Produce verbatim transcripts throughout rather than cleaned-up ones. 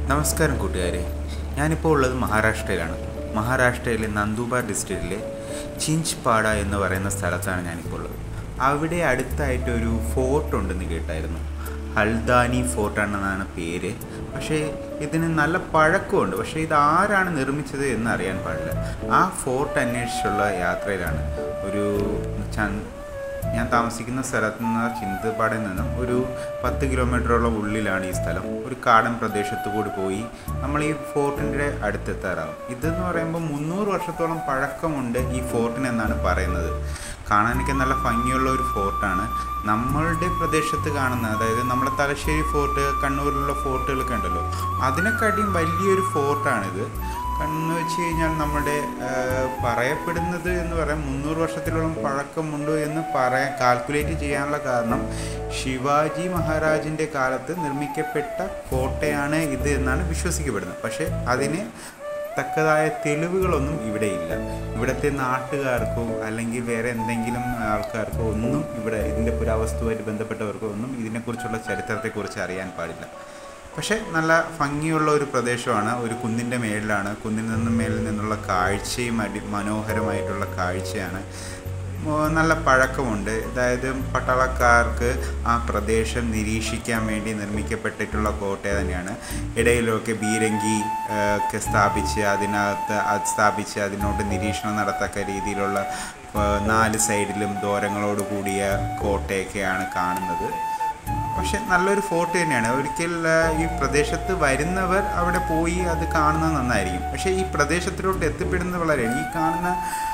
നമസ്കാരം കൂട്ടുകാരെ, ഞാനിപ്പോൾ ഉള്ളത് മഹാരാഷ്ട്രയിലാണ്. മഹാരാഷ്ട്രയിലെ നന്ദുബാർ ഡിസ്ട്രിക്റ്റിലെ ചിഞ്ച്പാട എന്ന് പറയുന്ന സ്ഥലത്താണ് ഞാനിപ്പോൾ ഉള്ളത്. അവിടെ അടുത്തായിട്ടൊരു ഫോർട്ട് ഉണ്ടെന്ന് കേട്ടായിരുന്നു. ഹൽദാനി ഫോർട്ടാണെന്നാണ് പേര്. പക്ഷേ ഇതിന് നല്ല പഴക്കമുണ്ട്. പക്ഷേ ഇത് ആരാണ് നിർമ്മിച്ചത് എന്ന് അറിയാൻ പാടില്ല. ആ ഫോർട്ട് അന്വേഷിച്ചുള്ള യാത്രയിലാണ്. ഒരു ഞാൻ താമസിക്കുന്ന സ്ഥലത്ത് നിന്ന് ചിഞ്ച്പാടയിൽ നിന്നും ഒരു പത്ത് കിലോമീറ്ററോളം ഉള്ളിലാണ് ഈ സ്ഥലം. ഒരു കാടൻ പ്രദേശത്തു കൂടി പോയി നമ്മൾ ഈ ഫോർട്ടിൻ്റെ അടുത്തെത്താറാകും. ഇതെന്ന് പറയുമ്പോൾ മുന്നൂറ് വർഷത്തോളം പഴക്കമുണ്ട് ഈ ഫോർട്ടിനെന്നാണ് പറയുന്നത്. കാണാനൊക്കെ നല്ല ഭംഗിയുള്ള ഒരു ഫോർട്ടാണ്. നമ്മളുടെ പ്രദേശത്ത് കാണുന്ന, അതായത് നമ്മുടെ തലശ്ശേരി ഫോർട്ട്, കണ്ണൂരിലുള്ള ഫോർട്ടുകളൊക്കെ ഉണ്ടല്ലോ, അതിനെക്കാട്ടിയും വലിയൊരു ഫോർട്ടാണിത്. എന്ന് വെച്ച് കഴിഞ്ഞാൽ നമ്മുടെ പറയപ്പെടുന്നത് എന്ന് പറയാൻ മുന്നൂറ് വർഷത്തിലോളം പഴക്കമുണ്ട് എന്ന് പറയാൻ കാൽക്കുലേറ്റ് ചെയ്യാനുള്ള കാരണം ശിവാജി മഹാരാജിൻ്റെ കാലത്ത് നിർമ്മിക്കപ്പെട്ട കോട്ടയാണ് ഇത് എന്നാണ് വിശ്വസിക്കപ്പെടുന്നത്. പക്ഷേ അതിന് തക്കതായ തെളിവുകളൊന്നും ഇവിടെയില്ല. ഇവിടുത്തെ നാട്ടുകാർക്കോ അല്ലെങ്കിൽ വേറെ എന്തെങ്കിലും ആൾക്കാർക്കോ ഒന്നും ഇവിടെ ഇതിൻ്റെ പുരാവസ്തുവായിട്ട് ബന്ധപ്പെട്ടവർക്കോ ഒന്നും ഇതിനെക്കുറിച്ചുള്ള ചരിത്രത്തെക്കുറിച്ച് അറിയാൻ പാടില്ല. പക്ഷേ നല്ല ഭംഗിയുള്ള ഒരു പ്രദേശമാണ്. ഒരു കുന്നിൻ്റെ മേളിലാണ്. കുന്നിൽ നിന്നും മേലിൽ നിന്നുള്ള കാഴ്ചയും അടി മനോഹരമായിട്ടുള്ള കാഴ്ചയാണ്. നല്ല പഴക്കമുണ്ട്. അതായത് പട്ടാളക്കാർക്ക് ആ പ്രദേശം നിരീക്ഷിക്കാൻ വേണ്ടി നിർമ്മിക്കപ്പെട്ടിട്ടുള്ള കോട്ട തന്നെയാണ്. ഇടയിലൊക്കെ ബീരങ്കി ഒക്കെ സ്ഥാപിച്ച് അതിനകത്ത് അത് സ്ഥാപിച്ച് അതിനോട് നിരീക്ഷണം നടത്തക്ക രീതിയിലുള്ള നാല് സൈഡിലും ദ്വാരങ്ങളോട് കൂടിയ കോട്ടയൊക്കെയാണ് കാണുന്നത്. പക്ഷെ നല്ലൊരു ഫോർട്ട് തന്നെയാണ്. ഒരിക്കൽ ഈ പ്രദേശത്ത് വരുന്നവർ അവിടെ പോയി അത് കാണുന്നത് നന്നായിരിക്കും. പക്ഷേ ഈ പ്രദേശത്തിലോട്ട് എത്തിപ്പെടുന്നത് വളരെ, ഈ കാണുന്ന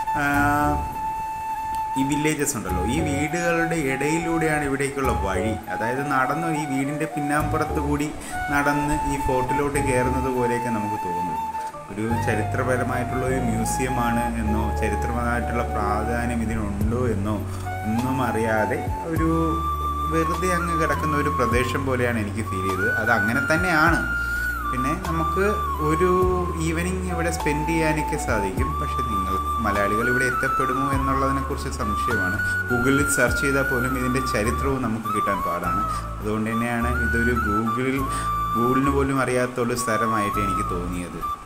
ഈ വില്ലേജസ് ഉണ്ടല്ലോ, ഈ വീടുകളുടെ ഇടയിലൂടെയാണ് ഇവിടേക്കുള്ള വഴി. അതായത് നടന്ന് ഈ വീടിൻ്റെ പിന്നാമ്പുറത്ത് കൂടി നടന്ന് ഈ ഫോർട്ടിലോട്ട് കയറുന്നത് പോലെയൊക്കെ നമുക്ക് തോന്നും. ഒരു ചരിത്രപരമായിട്ടുള്ള ഒരു മ്യൂസിയമാണ് എന്നോ ചരിത്രപരമായിട്ടുള്ള പ്രാധാന്യം ഇതിനുണ്ടോ എന്നോ ഒന്നും അറിയാതെ ഒരു വെറുതെ അങ്ങ് കിടക്കുന്ന ഒരു പ്രദേശം പോലെയാണ് എനിക്ക് ഫീൽ ചെയ്തത്. അത് അങ്ങനെ തന്നെയാണ്. പിന്നെ നമുക്ക് ഒരു ഈവനിങ് ഇവിടെ സ്പെൻഡ് ചെയ്യാനൊക്കെ സാധിക്കും. പക്ഷേ നിങ്ങൾ മലയാളികൾ ഇവിടെ എത്തപ്പെടുമോ എന്നുള്ളതിനെക്കുറിച്ച് സംശയമാണ്. ഗൂഗിളിൽ സെർച്ച് ചെയ്താൽ പോലും ഇതിൻ്റെ ചരിത്രവും നമുക്ക് കിട്ടാൻ പാടാണ്. അതുകൊണ്ട് തന്നെയാണ് ഇതൊരു ഗൂഗിളിൽ ഗൂഗിളിന് പോലും അറിയാത്തൊരു സ്ഥലമായിട്ട് എനിക്ക് തോന്നിയത്.